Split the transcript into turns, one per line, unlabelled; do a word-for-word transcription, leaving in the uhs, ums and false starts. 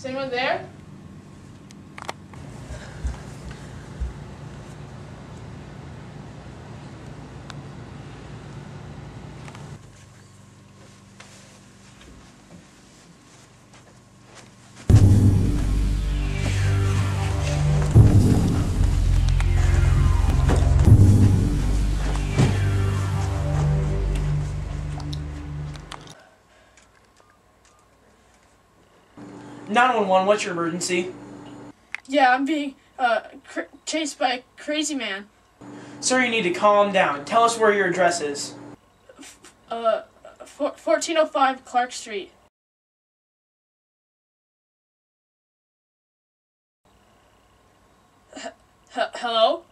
Is anyone there?
nine one one, what's your emergency?
Yeah, I'm being uh, cr chased by a crazy man.
Sir, you need to calm down. Tell us where your address is.
F uh, fourteen oh five Clark Street. H hello?